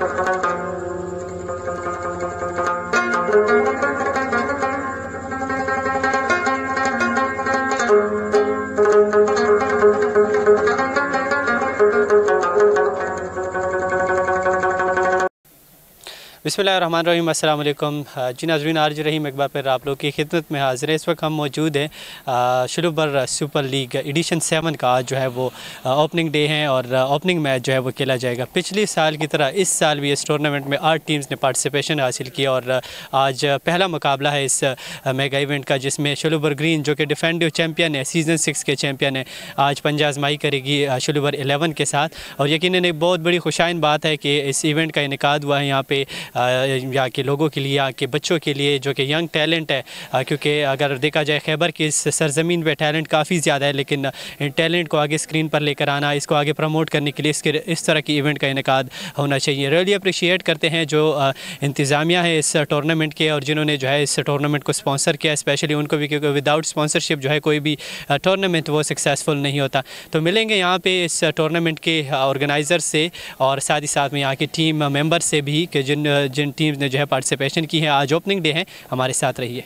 बिस्मिल्लाहिर्रहमानिर्रहीम, अस्सलाम वालेकुम। जी नाज़रीन, आरजे रहीम एक बार फिर आप लोग की खिदमत में हाज़िर है। इस वक्त हम मौजूद हैं शुलूबर सुपर लीग एडिशन 7 का आज जो है वो ओपनिंग डे है और ओपनिंग मैच जो है वो खेला जाएगा। पिछले साल की तरह इस साल भी इस टूर्नामेंट में 8 टीम्स ने पार्टिसिपेशन हासिल की और आज पहला मुकाबला है इस मेगा इवेंट का, जिसमें शुलूबर ग्रीन जो कि डिफेंडिव चैम्पियन है, सीज़न 6 के चैम्पियन है, आज पंजा आजमाई करेगी शुलूबर 11 के साथ। और यकीनन एक बहुत बड़ी खुशाइन बात है कि इस इवेंट का इनेकाद हुआ है यहाँ पे यहाँ के लोगों के लिए, यहाँ के बच्चों के लिए जो कि यंग टैलेंट है, क्योंकि अगर देखा जाए खैबर की इस सरजमीन पे टैलेंट काफ़ी ज़्यादा है, लेकिन इन टैलेंट को आगे स्क्रीन पर लेकर आना, इसको आगे प्रमोट करने के लिए इस तरह की इवेंट का इनेकाद होना चाहिए। रियली अप्रिशिएट करते हैं जो इंतज़ामिया है इस टूर्नामेंट के और जिन्होंने जो है इस टूर्नामेंट को स्पॉन्सर किया, स्पेशली उनको भी, क्योंकि विदाउट स्पॉन्सरशिप जो है कोई भी टूर्नामेंट वो सक्सेसफुल नहीं होता। तो मिलेंगे यहाँ पे इस टूर्नामेंट के ऑर्गेनाइज़र से और साथ ही साथ में यहाँ की टीम मेंबर से भी कि जिन टीम्स ने जो है पार्टिसिपेशन की है। आज ओपनिंग डे है, हमारे साथ रहिए।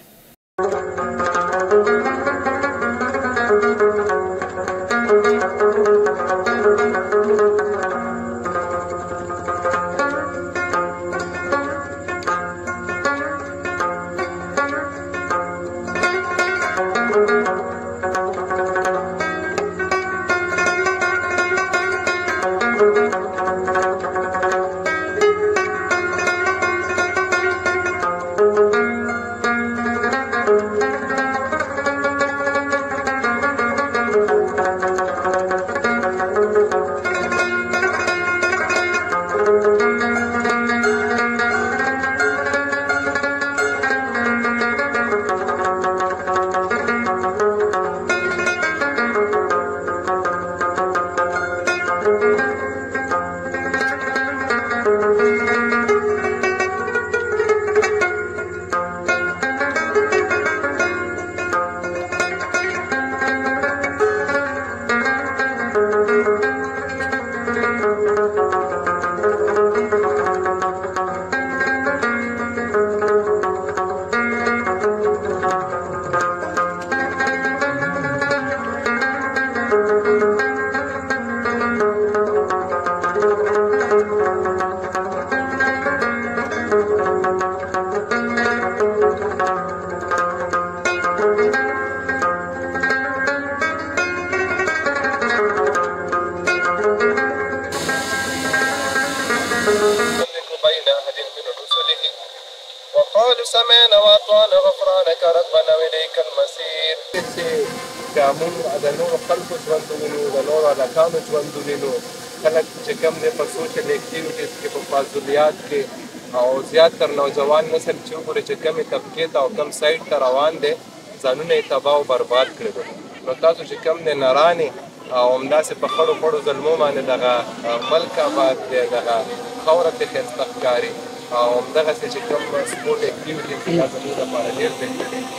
او زیاتره نوجوان نسل چې وګوري چې کمې طبقې ته او کم سایډ ته روان دی، ځانونه یې تباه او برباد کړي دي. نو تاسو چې کم دی نرانې او همداسې په خړو خړو ظلمو باندې دغه ملک آباد دی، دغه خاوره پرې ښایسته ښکاري او همدغسې چې کوم سپورټ اکټیویټیز دي دا زموږ لپاره ډېر بهترین دي.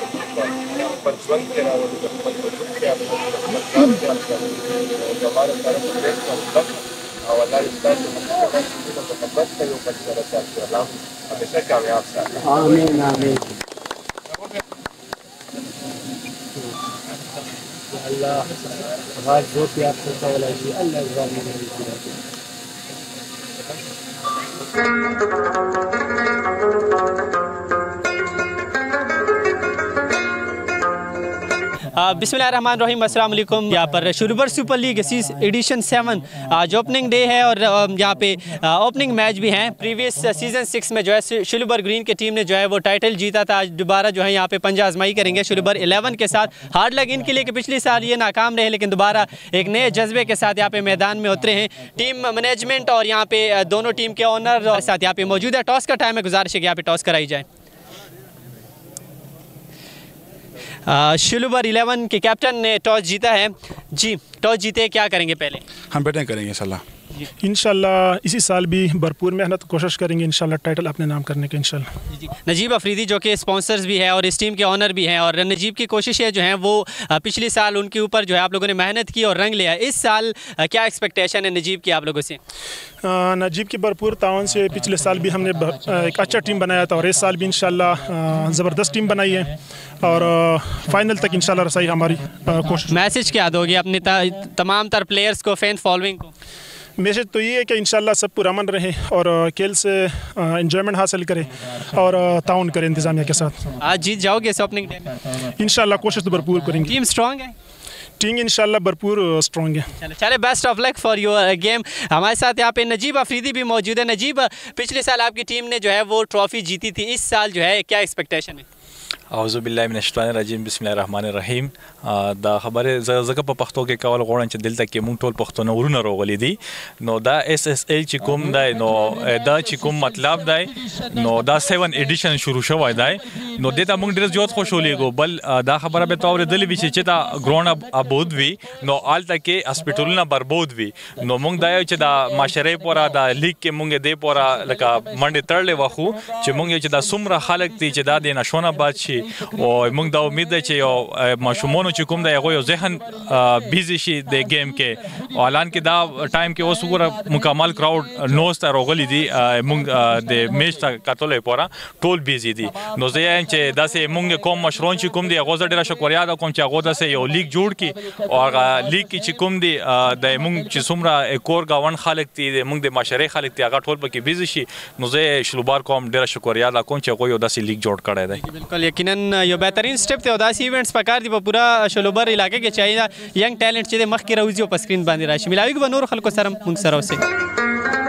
خپل ژوند کې راولو، د خپل وجود خیال کوو، د خپل ځان خیال کوو. زما دپاره په ډېر مثبت او الله دې ستاسو محبت کوي او بل سره تاسو الله हमेशा कामयाब साथ। आमीन आमीन। अल्लाह आवाज़ बहुत प्यार करता वाला जी, अल्लाह बिस्मिल्लाहिर्रहमानिर्रहीम, अस्सलाम वालेकुम। यहाँ पर शुलूबर सुपर लीग एडिशन 7 आज ओपनिंग डे है और यहाँ पे ओपनिंग मैच भी हैं। प्रीवियस सीज़न 6 में जो है शुलूबर ग्रीन की टीम ने जो है वो टाइटल जीता था। आज दोबारा जो है यहाँ पे पंजा आजमाई करेंगे शुलूबर 11 के साथ। हार्ड लग इनके लिए कि पिछले साल ये नाकाम रहे, लेकिन दोबारा एक नए जज्बे के साथ यहाँ पे मैदान में उतरे हैं। टीम मैनेजमेंट और यहाँ पे दोनों टीम के ऑनर और साथ यहाँ पे मौजूद है। टॉस का टाइम है, गुजारिश है कि यहाँ पे टॉस कराई जाए। शुलूबर 11 के कैप्टन ने टॉस जीता है। जी, टॉस जीते क्या करेंगे? पहले हम बैटिंग करेंगे इंशाल्लाह। इंशाल्लाह इसी साल भी भरपूर मेहनत कोशिश करेंगे इंशाल्लाह टाइटल अपने नाम करने की इंशाल्लाह। नजीब अफरीदी जो कि स्पॉन्सर्स भी है और इस टीम के ऑनर भी हैं, और नजीब की कोशिशें जो हैं वो पिछले साल उनके ऊपर जो है आप लोगों ने मेहनत की और रंग लिया। इस साल क्या एक्सपेक्टेशन है नजीब की आप लोगों से? नजीब की भरपूर ताउन से पिछले साल भी हमने एक अच्छा टीम बनाया था और इस साल भी इंशाल्लाह ज़बरदस्त टीम बनाई है और फाइनल तक इंशाल्लाह रसाई हमारी कोशिश। मैसेज क्या दोगे अपने तमाम तर प्लेयर्स को, फैन फॉलोइंग को? मैसेज तो ये है कि इंशाल्लाह सब पुरअमन रहे और खेल से एंजॉयमेंट हासिल करें और ताउन करें इंतज़ामिया के साथ। आज जीत जाओगे इस ओपनिंग डे में? इंशाल्लाह कोशिश तो भरपूर करेंगे। टीम स्ट्रॉन्ग है? टीम इंशाल्लाह भरपूर स्ट्रॉन्ग है। चले best of luck for your game. हमारे साथ यहाँ पे नजीब अफरीदी भी मौजूद है। नजीब, पिछले साल आपकी टीम ने जो है वो ट्रॉफी जीती थी, इस साल जो है क्या एक्सपेक्टेशन है? अऊज़ु बिल्लाहि मिनश शैतानिर रजीम, बिस्मिल्लाहिर रहमानिर रहीम। دا خبره زکه په پښتو کې کول غواړم چې دلته کې مونږ ټول پښتون ورونه راغلي دي. نو دا اس اس ال چې کوم دی نو دا چې کوم مطلب دی نو دا 7 ایډیشن شروع شوی دی. نو دته مونږ ډیر زیات خوشحالېږو. بل دا خبره به تاسو ورېدلې وي چې دا ګراوند ابود وي نو آلته کې هسپټالونه بربود وي. نو مونږ دا یو چې دا معاشره پورا دا لیګ کې مونږ دې پورا لکه منډه تړلې وخو چې مونږ چې دا څومره خلک دي چې دا د نشونه باد شي او مونږ دا امید ده چې یو ماشومان چې کوم د یو ذهن بیزی شي د گیم کې. اعلان کې دا ټایم کې اوس وګوره مکمل کراود نوست راغلي دي مونږ د میچ ته کتلې پورا ټول بیزی دي. نو زه یم چې داسې مونږ کوم مشرون چې کوم دی هغه زه ډېره شکریا ده کوم چې هغه داسې یو لیګ جوړ کړي او هغه لیګ کې چې کوم دی د مونږ چې څومره کور گاون خلک دي مونږ د معاشري خلک دي هغه ټول پکې بیزی شي. نو زه شلوبار کوم ډېره شکریا ده کوم چې هغه یو داسې لیګ جوړ کړی دی. بالکل یقینا یو بهترین سټپ دی او داسې ایونټس پکار دي په پورا شلوبر علاقې کې چې ینګ ټیلنټ چې د مخکې راوځي او په سکرین باندې راشي. ملاوي به نور خلکو سره موږ سره اوسئ.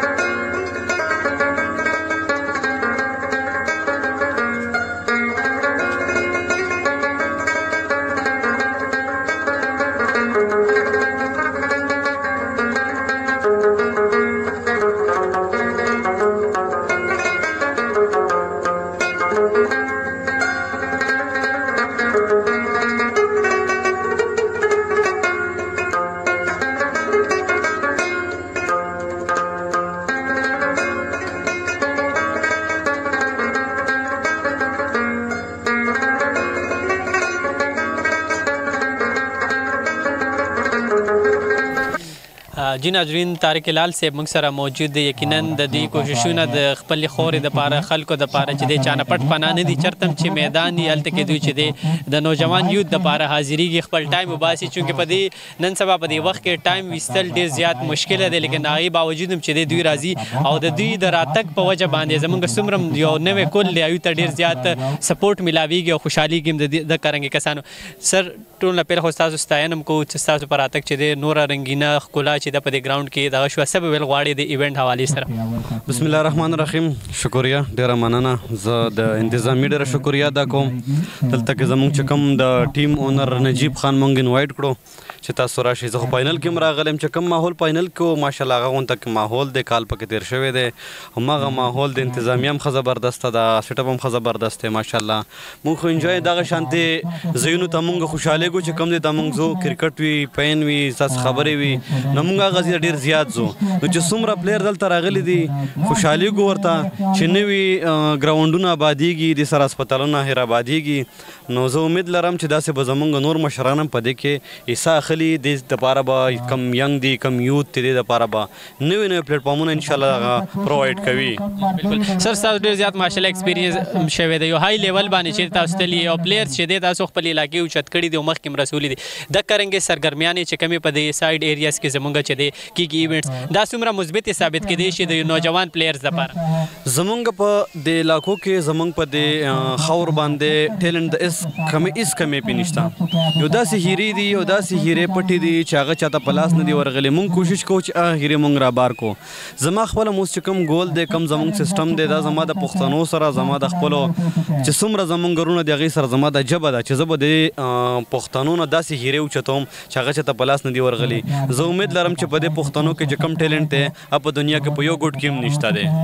जी नाजरीन, तारिक लाल से موږ سره موجود دی. یقینا د دې کوششونه د خپل خورې د پاره خلکو د پاره چې د چانه پټ پناه نه دي چرتم چې میدان یې هلته کې دوی چې د نوجوان یوت د پاره حاضریږي خپل ټایم وباسي. چونکې په دې نن سبا په دې وخت کې ټایم ویستل ډېر زیات مشکله دی، لیکن هغې باوجود هم چې دوی راځي او د دوی د راتګ په وجه باندې زموږ څومره یو نوی کل دی هغوی ته ډېر زیات سپورټ میلاویږي او خوشحالېږي هم د کرنګې کسانو. سر ټول نه پهله خو ستاسو ستاینه هم کوو چې ستاسو په راتګ چې دی نوره رنګینه ښکلا چې ده په دې ګراونډ کې دغه شوه څه به ویل غواړې د ایونټ حوالې سره؟ بسم الله الرحمن الرحیم. شکریه، ډېره مننه. زه د انتظامي ډېره شکریه ادا کوم. دلته کې زموږ چې کوم د ټیم اونر نجیب خان مونږ انوایټ کړو چې تاسو راشئ. زه خو فاینل کې هم راغلی چې کوم ماحول فاینل کې ماشاءالله هغه غونته کې ماحول دی کال پکې تېر شوی دی. هماغه ماحول د انتظامیه هم ښه زبردسته ده، سیټ اپ هم ښه زبردست دی ماشاءالله. مونږ خو انجوای دغه شانتې ځایونو ته مونږ خوشحالېږو چې کوم دی ته مونږ ځو کرکټ وي پین وي ستاسو خبرې وي نو مونږ هغه ځای ډېر زیات ځو. نو چې څومره پلیر دلته راغلي دي خوشحالېږو ورته چې نوي ګراونډونه آبادېږي د سره هسپتالونه هیر آبادېږي. نو زه امید لرم چې داسې به زمونږ نور مشران هم په دې کې حصه اخلي. دې دپاره به کم ینګ دي کم یوت دي دې دپاره به نوي نوي پلیټفارمونه انشاءالله هغه پرووایډ کوي. بالکل سر، ستاسو ډېر زیات ماشاءالله ایکسپیرینس شوی دی، یو های لیول باندې چې تاسو تللي او پلیئرز چې دی تاسو خپل علاقې اوچت کړي دي او مخکې هم رسولي دي. د کرنګې سرګرمیانې چې کمې په دې سایډ ایریاز کې زمونږ چې دی کیږي ایونټس دا څومره مثبت ثابت کېدی شي د نوجوان پلیئرز دپاره؟ زمونږ په د علاقو کې زمونږ په د خاور باندې ټیلنټ د هیڅ کمې پې نشته. یو داسې هیرې دي یو داسې هیرې پټې دي چې هغه چاته په لاس نه دي ورغلي. مونږ کوشش کوو چې هغه هیرې مونږ رابار کو. زما خپله اوس چې کوم ګول دی کوم زمونږ سیسټم دی دا زما د پښتنو سره زما د خپلو چې څومره زمونږ غرونه دي هغې سره زما د ژبه ده چې زه به د پښتنو نه داسې هیرې اوچتوم چې هغه چاته په لاس نه دي ورغلي. زه امید لرم چې په دې پښتنو کې چې کم ټیلنټ دی په دنیا کې په یو ګوټ کې هم نشته دی.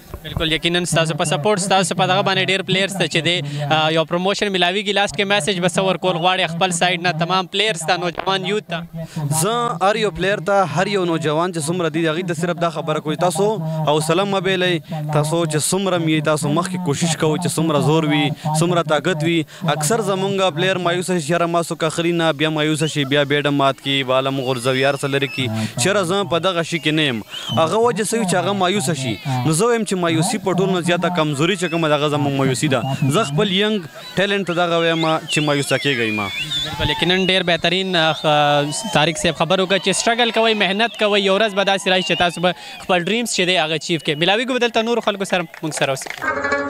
بالکل یقینا تاسو په سپورټ تاسو په دغه باندې ډیر پلیئرز ته چې دی یو پروموشن ملاویږي لاست کې میسج بس ورکول غواړي خپل سایډ نه تمام پلیئرز ته نوجوان یوت ته زه هر یو پلیر ته هر یو نوجوان چې څومره دي هغوی ته صرف دا خبره کوي تاسو حوصله مه بیلئ تاسو چې څومره م تاسو مخکې کوشش کوئ چې څومره زور وي څومره طاقت وي اکثر زمونږ پلیر مایوسه شي یاره ما څوک اخلي نه بیا مایوسه شي بیا بیډه مات کړي باله م غورځوي هر څه لرې کړي چېرې زه په دغه شي کې نه یم هغه وجه څه وي چې هغه مایوسه شي نو زه وایم چې مایوسي په ټولو نه زیاته کمزوري چې کومه دغه زموږ مایوسي ده زه خپل ینګ ټیلنټ ته دغه وایم چې مایوسه کېږئ ما بالکل یقینا ډیر بهترین طارق صاحب خبر وکړه چې سټرګل کوئ محنت کوئ یو ورځ به داسې راشي چې تاسو به خپل ډریمز چې دی هغه اچیو کړئ ملاویږو به دلته نورو خلکو سره موږ سره اوسئ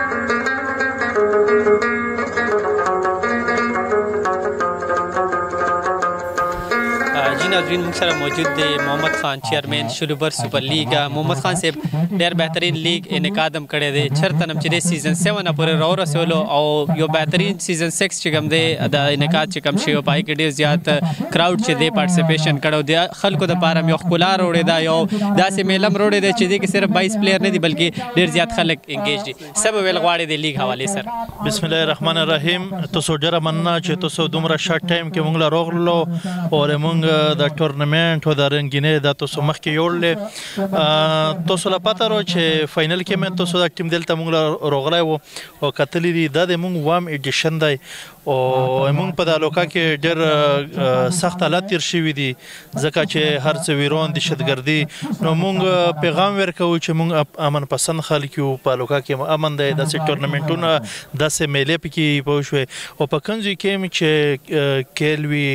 ناظرین موږ سره موجود دی محمد خان چیئرمین شلوبر سپر لیګ محمد خان صاحب ډیر بهترین لیګ انعقاد هم کړی دی چېرته هم چې دی سیزن 7 نه پورې راورسولو او یو بهترین سیزن 6 چې کوم دی د انعقاد چې کوم شی په هغې کې ډېر زیات کراؤډ چې دی پارټیسپیشن کړی د خلکو دپاره هم یو ښکلا راوړې ده یو داسې میله هم راوړې ده چې دې کې صرف 22 پلیر نه دي بلکې ډېر زیات خلک انګیج دي څه به ویل غواړې د لیګ حوالې سره بسم الله الرحمن الرحیم تاسو ډېره مننه چې تاسو دومره شارټ ټایم کې موږ له راغلو او موږ د ټورنمنټ او د رنګینۍ دا تاسو مخکې یوړلې تاسو له پته رو چې فاینل کې مې تاسو د ټیم دلته موږ له راغلی وو او کتلی دي دا د موږ وام ایډیشن دی او موږ په د لوکا کې ډېر سخت حالات تیر شوي دي ځکه چې هر څه ویرون دهشتګردي نو موږ پیغام ورکوو چې موږ امن پسند خلک یو په لوکا کې امن دی داسې ټورنمنټونه داسې میلې پکې پوه شوې او په کوم ځای کې چې کیل وي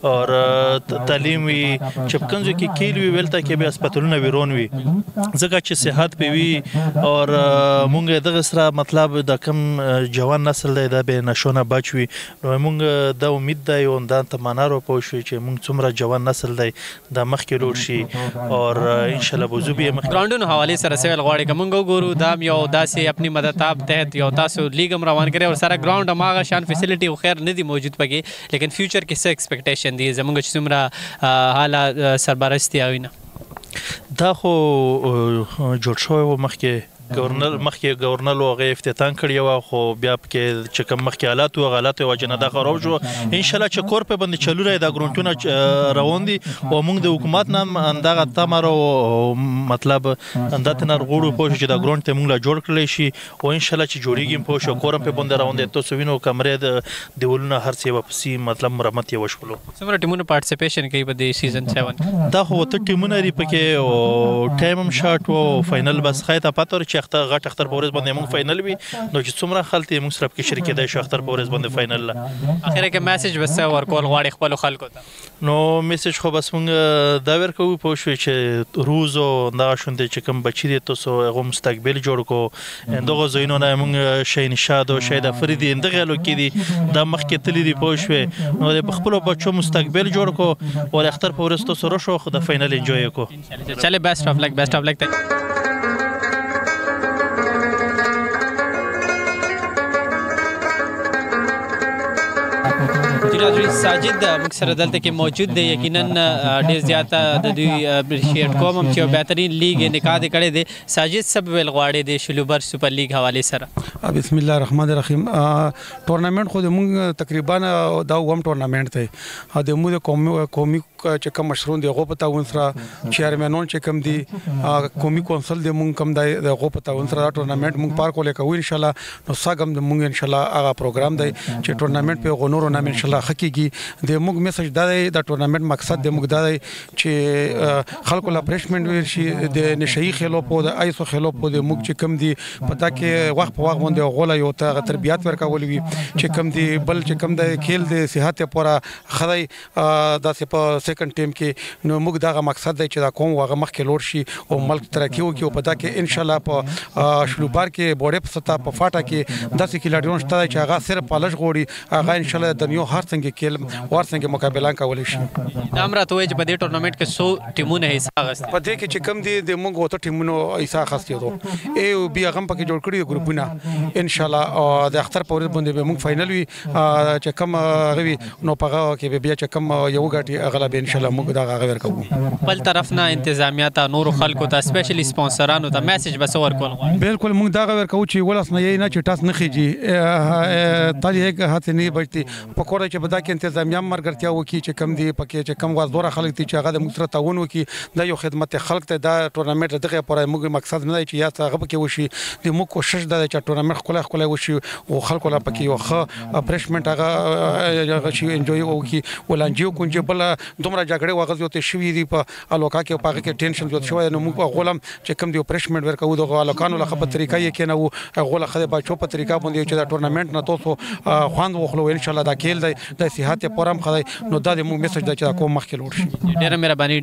او تعلیم وي چې په کوم ځای کې کیل وي ولته کې به هسپتالونه ویرون وي ځکه چې صحت به وي او موږ دغه سره مطلب د کم جوان نسل دی دا به نشو نه بچ وي نو موږ دا امید دی او دا تمنا رو پوه شو چې موږ څومره جوان نسل دی دا مخکې لوړ شي او ان شاء الله بوزو به مخکې ګراوندونو حوالې سره سوال غواړي که موږ وګورو دا یو داسې خپل مدتاب تحت یو تاسو لیګ هم روان کړی او سره ګراوند هم هغه شان فیسیلیټي خو خیر نه دي موجود پکې لیکن فیوچر کې څه ایکسپیکټیشن دي زموږ چې څومره حاله سربرستی او نه دا خو جوړ شوی و مخکې ګورنر هغه افتتاح کړی و خو بیا پکې چې کوم مخکې حالات و غلط وجه نه دا خراب شو ان شاء الله چې کور په باندې چلو راي دا ګرونټونه روان دي او موږ د حکومت نه اندغه تمر او مطلب اندته نه غوړو پوه چې دا ګرونټ ته موږ لا جوړ کړلی شي او ان شاء الله چې جوړیږي پوه شو کور په باندې روان دي تاسو وینو کمرې د دیولونه هر څه واپسي مطلب مرمت یې وشولو څومره ټیمونو پارټیسپیشن کوي په دې سیزن 7 دا خو ته ټیمونه لري پکې او ټایم هم شارټ او فائنل بس خایته پاتور چې غټ اختر پورز باندې موږ فائنل وي نو چې څومره خلک موږ سره کې شریک دی شو اختر پورز باندې فائنل اخر کې میسج وسه ورکول غواړي خپل خلکو ته نو میسج خو بس موږ دا ورکوو پوه شو چې روز او دا شونډه چې کوم بچی دی تاسو هغه مستقبل جوړ کو دغه زینو نه موږ شین شاد او شهید افریدي دغه لو کې دي د مخکې تللی دی پوه شو نو د خپل بچو مستقبل جوړ کو او اختر پورز تاسو رو شو خو د فائنل انجوای کو چله بیسټ اف لک ناظرین ساجد موږ سره دلته کې موجود دی یقینا ډېر زیاته د دوی اپریشیټ کوم چې یو بهترین لیګ انعقاد کړی دی ساجد سب ویل غواړي د شلوبر سپر لیګ حوالې سره بسم الله الرحمن الرحیم ټورنمنټ خو موږ تقریبا دا وم ټورنمنټ دی او د موږ قومي چې کوم مشرون دی غو پتا ون سره چیرمنون چې کوم دی قومي کونسل دی موږ کوم دی غو پتا ون سره ټورنمنټ موږ پار کولای کوو ان شاء الله نو ساګم موږ ان شاء الله هغه پروګرام دی چې ټورنمنټ په غنورو نام ان شاء الله حقيقي د موږ میسج دا دی د ټورنمنټ مقصد د موږ دا دی چې خلکو لا پریشمنت ویل شي د نشئی خلو په د ایسو خلو په د موږ چې کم دی پتا کې وخت په وخت باندې غولا یو ته تربیات ورکول وي چې کم دی بل چې کم دی کھیل د صحت پورا خدای د په سیکنډ ټیم کې نو موږ دا مقصد دی چې دا کوم واغه مخ کې لوړ شي او ملک ترقی وکړي او پتا کې ان شاء الله په شلوبار کې بوډه په ستا په فاټا کې داسې کلاډیون شته چې هغه صرف پالش غوړي هغه ان شاء الله د نیو هر څنګه کېل ور څنګه مقابله کولای شي. دا هم راته وایي چې په دې ټورنمنټ کې 100 ټیمونه حصہ اخیستي. په دې کې چې کم دي د موږ وته ټیمونو حصہ اخیستي دو ای بیا هم پکې جوړ کړی ګروپونه ان شاء الله د اختر په ورځ باندې به موږ فائنل وي چې کم غوي نو پغه کې بیا چې کم یو غاټي غلبه ان شاء الله موږ دا غوړ کوو. بل طرف نه انتظامیه ته نور خلکو ته سپیشلی سپانسرانو ته میسج بس ورکول غواړي. بالکل موږ دا غوړ کوو چې ولس نه نه چې تاسو نه خيږي تالي یک هات نه بچتي پکوړه چې بدا کې انتظامیه مرګرتیا وکي چې کم دي پکې چې کم وازدور خلک دي چې هغه د موږ سره تعاون وکي دا یو خدمت خلک ته دا ټورنمنت دغه پرې موږ مقصد نه دی چې یا څنګه پکې وشي د موږ کوشش دا چې ټورنمنت خپل وشي او خلکو لا پکې یو ښه اپریشمنت هغه شي انجوي وکي ولانجیو کونجه بل دومره جګړه واغځو ته شوی دی په الوکا کې پاګه کې ټینشن جوړ شوی نو موږ غولم چې کم دی اپریشمنت ورکو د الوکانو له خپل طریقې کې نه وو غوله خدای په چوپ طریقه باندې چې دا ټورنمنت نه توسو خوان وخلو ان شاء الله دا کېل دی د صحت پرم خدای نو دا د موږ میسج دا چې کوم مخکې لور شي. ډیره مهرباني.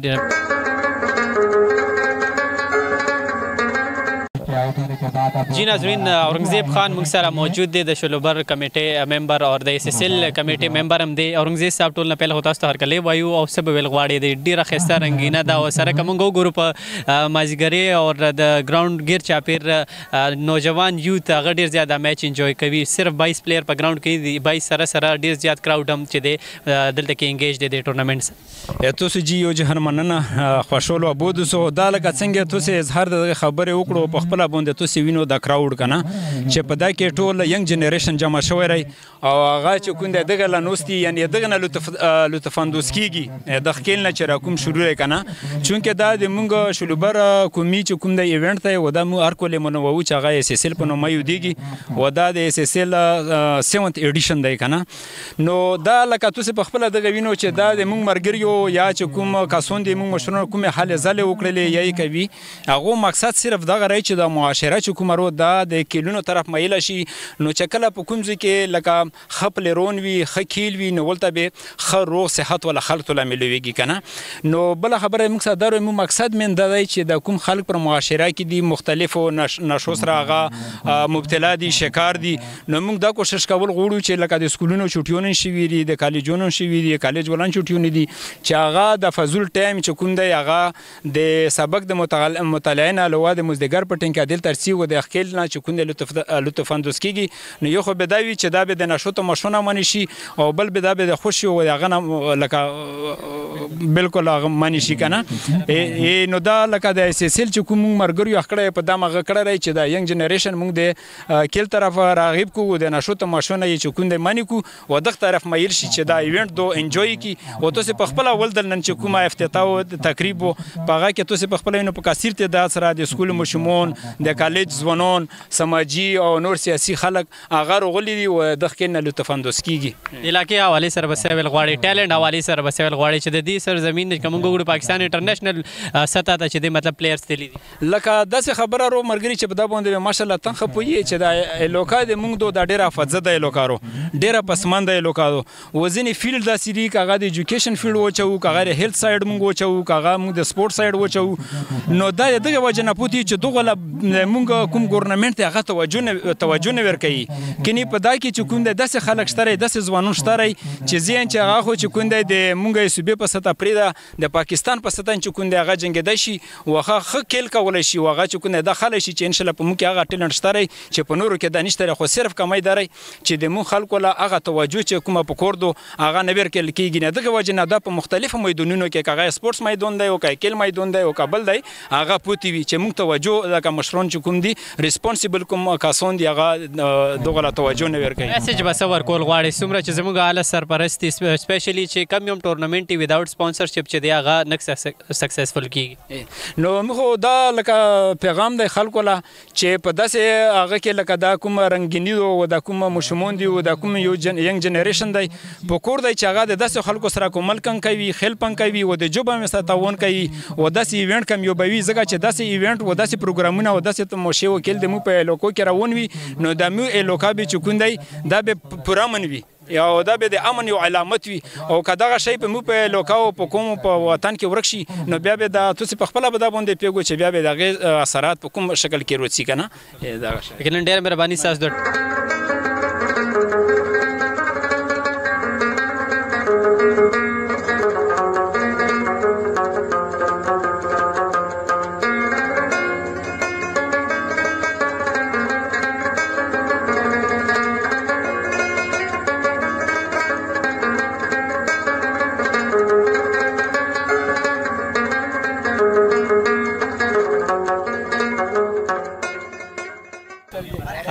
जी नाज़रीन, औरंगज़ेब खान मुंग सारा मौजूद दे द शुलबर कमेटी मेंबर और द SSL कमेटी मेंबर हम दे औरंगज़ेब साहब टोल न पहले होता तो हर कले वायु और सब वेलगवाड़ी दे डीरा खस्ता रंगीना दा और सारा कमंगो ग्रुप माजगरे और द ग्राउंड गिर चापिर नौजवान यूथ अगर ढेर ज़्यादा मैच इंजॉय कभी सिर्फ 22 प्लेयर पर ग्राउंड की 22 सारा ढेर ज़्यादा क्राउड हम चदे दिल तक एंगेज दे टूर्नामेंट्स तो से जी यो जहर मनना खुशोलो अबूद सो दाल का संगे तो से इजहार खबर उकड़ो पखपला बोंदे तो से विनो द क्राउड कना چې په دا کې ټول ینګ جنریشن جمع شوی ری او هغه چې کوم دغه لنوستي یعنی دغه نه لطفاندوس کیږي د خکیل نه چې را کوم شروع کنا چونکه دا د مونږ شلوبر کومي چې کوم د ایونت ته و د مو ار کولې منو و چې هغه SSL په نوم یو دیږي و دا د SSL 7th ایډیشن دی کنا نو دا لکه تاسو په خپل دغه وینو چې دا د مونږ مرګریو یا چې کوم کاسون د مونږ مشرونو کوم حل زله وکړلې یی کوي هغه مقصد صرف دغه رای چې د معاشره چې کوم ورو دا د کلونو طرف مایل شي نو چې کله په کوم ځای کې لکه خپل رون وی خکیل وی نو ولته به خرو صحت ولا خلق ته ملويږي کنه نو بل خبره موږ سره درو مقصد من دا دی چې د کوم خلق پر معاشره کې دي مختلفو نشو سره هغه مبتلا دي شکار دي نو موږ دا کوشش کول غواړو چې لکه د سکولونو چټیونه شي دي د کالجونو شي دي کالج ولان چټیونه دي چې هغه د فضل ټایم چې کوم دی هغه د سبق د مطالعه نه لوه د مزدګر په ټینګه دل ترسي و د خپل نه چې کوم لطف اندوز کیږي نو یو خو به دا وی چې دا به د نشو ته مشونه منی شي او بل به دا به د خوشي او هغه لکه بالکل هغه منی شي کنه نو دا لکه د SSL چې کوم مرګري اخړه په دماغه کړه رہی چې دا ینګ جنریشن موږ د کل طرف راغب کو د نشو ته مشونه چې کوم د منی کو و دغه طرف مایل شي چې دا ایونت دو انجوي کی او تاسو په خپل ول دل نن چې کومه افتتاح او تقریب په هغه کې تاسو په خپل نو په کثیر ته د سره د سکول مشمون د کالج ځوانان سماجی او نور سیاسي خلک هغه غولي دي او د خکینه لطف اندوز کیږي علاقې حواله سره بسویل غواړي ټالنت حواله سره بسویل غواړي چې د دې سر زمين کوم ګوګړو پاکستان انټرنیشنل سطح ته چې د مطلب پلیئرز تللی دي لکه داسې خبره رو مرګري چې په دا باندې ماشالله تنخ پوي چې دا لوکا د موږ د ډیره فزه د لوکارو ډیره پسمند د لوکارو وزنی فیلډ د سری کاغه د ایجوکیشن فیلډ وچو کاغه هیلث سایډ موږ وچو کاغه موږ د سپورت سایډ وچو نو دا دغه وجه نه پوتي چې دغه موږ کوم ګورنمنت هغه توجه نه ورکړي کینی په دا کې چې کوم د داسې خلک شتره داسې ځوانون شتره چې زین چې هغه خو چې کوم د مونږه صوبې په سطح پریدا د پاکستان په سطح چې کوم د هغه جنگیدای شي وغه خ کېل کول شي وغه چې کوم د خلک شي چې ان شاء الله په مونږ کې هغه ټیلنټ شتره چې په نورو کې دانشتره خو صرف کمای داري چې د مون خلکو لا هغه توجه چې کومه په کوردو هغه نه ورکل کېږي نه دغه وجه نه د په مختلفو میدانونو کې هغه سپورتس میدان دی او کېل میدان دی او کابل دی هغه پوتي وي چې مونږ توجه لکه مشرون چې کوم دي ریسپانسیبل کوم کاسون دی هغه دغه توجه نه ورکوي میسج بس ورکول غواړي سمره چې زموږ اعلی سرپرستی سپیشلی چې کم یوم ټورنمنت ویداوت سپانسرشپ چې دی هغه نک سکسسفل کیږي نو موږ دا لکه پیغام د خلکو لا چې په داسې هغه کې لکه دا کوم رنگینی او دا کوم مشمون دی او دا کوم یو ینګ جنریشن دی په کور دی چې هغه د داسې خلکو سره کومل کن کوي خل پن کوي او د جوبه مستاون کوي او داسې ایونت کم یو بوي زګه چې داسې ایونت او داسې پروګرامونه او داسې موشي وکیل د مو په لوکو کې روان وي نو د مو لوکا به چکوندای دا به پرامن وي یا دا به د امن یو علامت وي او کداغه شی په مو په لوکاو په کوم په وطن کې ورکشي نو بیا به د تاسو په خپل به دا باندې پیګو چې بیا به د اثرات په کوم شکل کې روڅي کنه دا شی لیکن ډېر مهرباني تاسو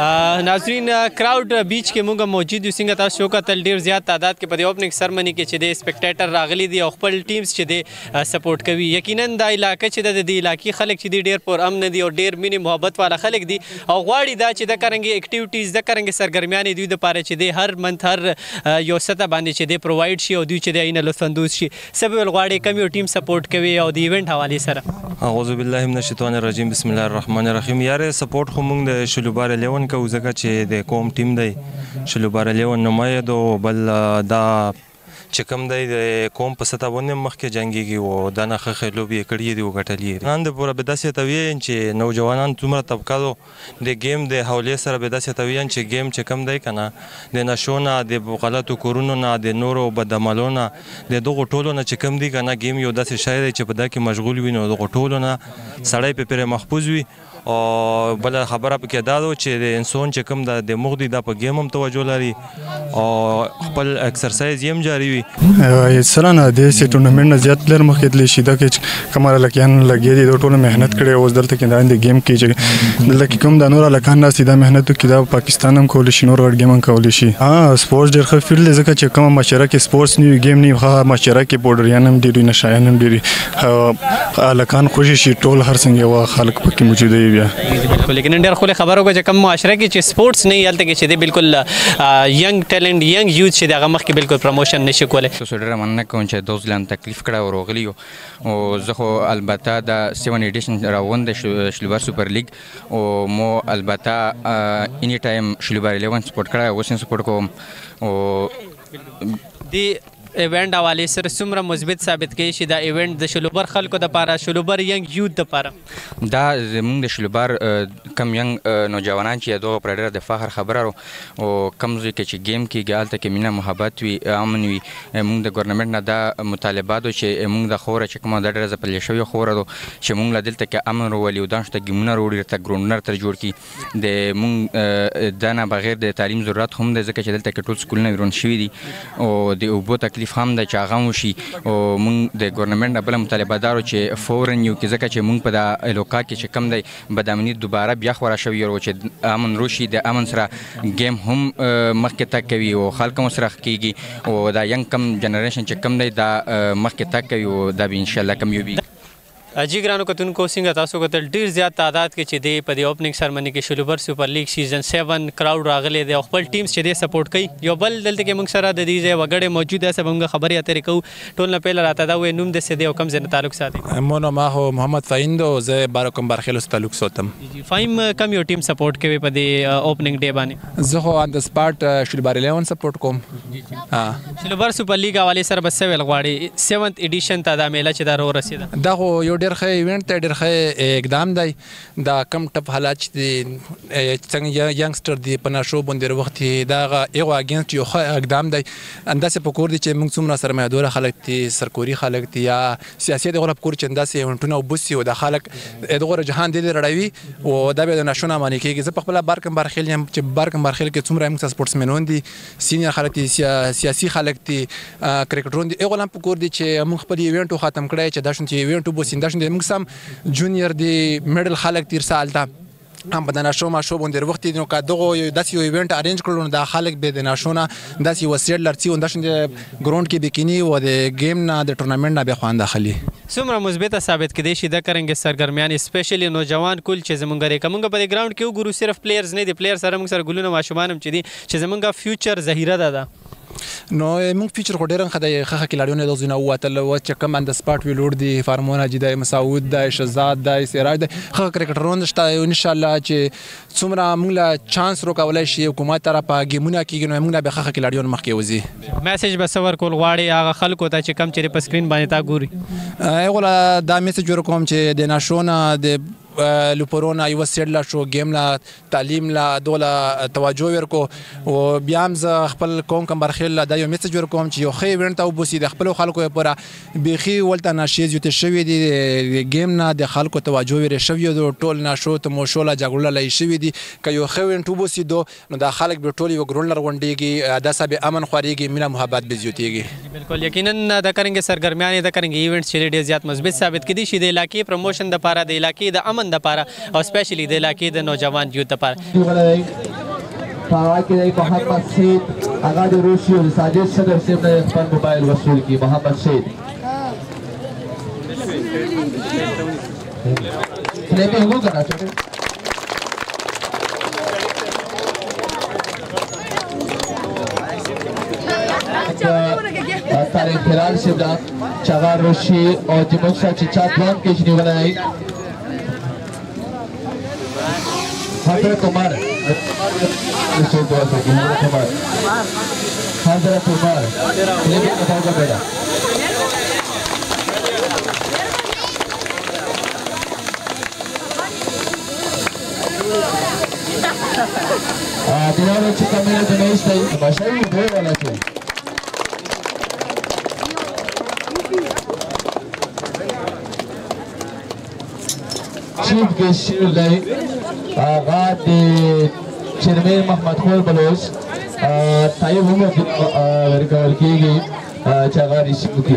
ناظرین کراؤډ بیچ کې موږ موجود یو څنګه تاسو وکتل ډیر زیات تعداد کې په دې اوپننګ سرمنی کې چې د سپیکټیټر راغلي دي او خپل ټیمز چې د سپورټ کوي. یقینا دا علاقه چې د دې علاقې خلک چې دي ډیر پر امن دي او ډیر مینه محبت والا خلک دي او غواړي دا چې د کرنګي اکټیویټیز د کرنګي سرګرمیانې دوی د پاره چې د هر منث هر یو سطح باندې چې د پرووایډ شي او دوی چې د عین لطف اندوز شي. سبب غواړي کم یو ټیم سپورټ کوي او د ایونت حواله سره. اعوذ بالله من الشیطان الرجیم بسم الله الرحمن الرحیم. یاره سپورټ خو موږ د شلوبار 11 کو ځکه چې د کوم ټیم دی شلوبار 11 نماید او بل دا چې کوم دی د کوم په سطح باندې مخکې جنګیږي او دا نه ښه لوبې کړي دي او ګټلې دي. نن د پوره به داسې تویین چې نوجوانان څومره طبقه د گیم د حوالې سره به داسې تویین چې گیم چې کوم دی کنه د نشو نه د غلطو کورونو نه د نورو بدعملو نه د دغو ټولو نه چې کوم دی کنه گیم یو داسې شی دی چې په دا کې مشغول وي نو دغو ټولو نه سړی په پرې محفوظ وي. او بل خبره پکې دا ده چې د انسان چې کوم د مخ دی دا په گیم هم توجه لري او خپل ایکسرسایز یې هم جاری وي. سره نه د سې ټورنمنټ نه زیات پلیر مخکې تللی شي دا کې کمال لکیان لګي دي ټول مهنت کړي اوس دلته کې د گیم کې چې دلته کې کوم د نور لکان ناس دا مهنت کې دا پاکستان هم کول شي نور ور گیم هم کول شي. سپورټس ډېر ښه فیلډ ځکه چې کوم مشره کې سپورټس نیو گیم نه ښه مشره کې پودریان هم ډېر نشایان هم ډېر لکان خوشي شي ټول هر څنګه خلک پکې موجود وي. بالکل لیکن ډېر خو خبرو کو چې کوم معاشره کې چې سپورټس نه یالته کې چې دی بالکل ینګ ټیلنټ ینګ یوث چې دغه مخ کې بالکل پروموشن نشي کولای. تاسو ډېر مننه کوم چې دوز لان تکلیف کړه او روغلی او زه خو البته د 7 ایډیشن راوند شلوبار سوپر لیګ او مو البته اني ټایم شلوبار 11 سپورټ کړه او سین سپورټ کوم او دی ایونت حواله سره څومره مثبت ثابت کړي چې دا ایونت د شلوبر خلکو د پاره شلوبر ینګ یوث د پاره دا زموږ د شلوبر کم ینګ نوجوانان چې دغه پر ډېر د فخر خبره او کم ځای کې چې گیم کې ګالته کې مینه محبت وي امن وي. موږ د ګورنمنت نه دا مطالبات چې موږ د خوره چې کومه د ډېر زپلې شوی خوره چې موږ له دلته کې امن ورولي او دانشته ګیمونه وروړي ته ګراوندر تر جوړ کی د موږ دا نه بغیر د تعلیم ضرورت هم د ځکه چې دلته کې ټول سکولونه ورون شوي دي او د اوبو تکلیف هم د چې هغه وشي او موږ د ګورنمنت نه بله مطالبه دارو چې فورا یو کې ځکه چې موږ په دا علاقه کې چې کم دی بدامني دوباره بیا خوره شوي او چې امن روشي د امن سره گیم هم مخکې تګ کوي او خلک هم سره کېږي او دا ینګ کم جنریشن چې کم دی دا مخکې تګ کوي او دا به انشاءالله کم یو وي. جی ګرانو کتونکو څنګه تاسو کتل ډیر زیات تعداد کې چې دی په دې اوپننګ سرمنی کې شلوبر سوپر لیګ سیزن 7 کراؤډ راغلی دی او خپل ټیمز چې دی سپورټ کوي. یو بل دلته کې موږ سره د دې ځای وګړي موجود است موږ خبرې اترې کوو ټول نه پهله راته دا وې نوم د سې دی او کم ځای تعلق ساتي. مونو ما هو محمد فایند او زه بارکم برخیلو تعلق ساتم. فایم کم یو ټیم سپورټ کوي په دې اوپننګ ډے باندې؟ زه خو ان د سپارټ شلوبر 11 سپورټ کوم. شلوبر سوپر لیګ حواله سره بس ویل غواړي 7th ایډیشن ته دا میله چې دا رو رسیده دا خو یو ډېر ښه ایونت ډېر ښه اقدام دی. دا کم ټپ حالات چې دي څنګه ینګسټر دی په نشو باندې وخت دا هغه اګینسټ یو ښه اقدام دی. انداسې په کور دي چې موږ څومره سرمایه‌دار خلک دي سرکوري خلک دي یا سیاسي دغه په کور چې انداسې ایونټونه وبسي او د خلک دغه جهان دی رړوي او دا به د نشو نه معنی کېږي. زه په خپل بارکم برخیل یم چې بارکم برخیل کې څومره موږ سپورټسمنون دي سینیئر خلک دي سیاسي خلک دي کرکټرون دي هغه هم په کور دي چې موږ خپل ایونټ ختم کړی چې دا شون چې ایونټ وبسي دا شون موږ سم جونیئر دی میډل خلک تیر سال ته هم په د نشو ماشو باندې وخت نو که دغه داسې یو ایونټ ارینج کړو نو دا خلک به د نشو نه داسې یو سیټ لرسي او داسې ګراوند کې بکینی او د گیم نه د ټورنمنټ نه به خوان داخلي. څومره مثبت ثابت کړي شي د کرنګ سرګرمیان سپیشلی نوجوان کول چې زمونږ لري کومه په ګراوند کې وګورو صرف پلیئرز نه دي پلیئر سره موږ سره ګلونه ماشومان هم چې دي چې زمونږ فیوچر ظاهره ده نو موږ فیچر خو ډېر ښه دی ښه کلاړیونه د زونه ووتل چې کوم اند سپاټ ویلوړ دي فارمونه جدي مسعود دی شهزاد دی سراج دی ښه کرکټرونه شته ان شاء الله چې څومره موږ له چانس روکولای شي حکومت طرف گیمونه کېږي نو موږ به ښه کلاړیونه مخکې وځي. میسج به سور کول غواړي هغه خلکو ته چې کم چې په سکرین باندې تا ګوري هغه دا میسج ورکوم چې د ناشونه د لوپرونا یو سیټ لا شو گیم لا تعلیم لا دوله توجه ورکو او بیا هم زه خپل کوم کم برخیل لا دا یو میسج ورکوم چې یو ښه ایونټ ته وبوسي د خپلو خلکو لپاره بیخي ولته نشې زیاتې شوي دي د گیم نه د خلکو توجه ورې شوي دي ټول نشو تماشو لا جګړه لای شوي دي که یو ښه ایونټ وبوسي نو دا خلک به ټول یو ګراوند غونډېږي داسې به امن خورېږي مینه محبت به زیاتېږي. بالکل یقینا د کرنګ سرګرمیان د کرنګ ایونټ چې ډېر زیات مثبت ثابت کړي شي د علاقې پروموشن د لپاره د علاقې د امن امن لپاره او سپیشلی د علاقې د نوجوان یوت لپاره محمد سید هغه د روسي او ساجد صدر صاحب نه خپل موبایل وصول کی محمد سید کلیپینګ وکړه طارق هلال صاحب دا چغار روشي او زموږ سره چې چا دوام کې نیولی دی حضرت عمر حضرت عمر کلیپینګ وکړه بیٹا دیوارو چې کمیره د میز دی باشوي دوی والا چې چیف گیسٹ دی هغه د چیرمین محمد خور بلوچ طیب هم ورکول کېږي چې هغه ریسیو کړي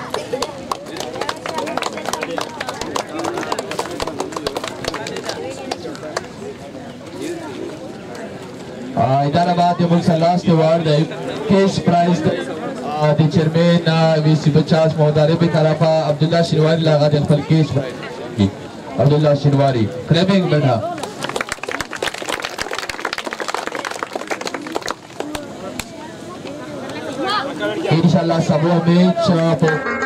اداره بعد موږ سره لاست ایوارډ دی کیش پرایز د چیرمین ویسی 50 مودارې په طرفه عبدالله شینواری لاغه د خپل کیش عبدالله شینواری کلیپینګ بیٹا انشاءاللہ سبو میچ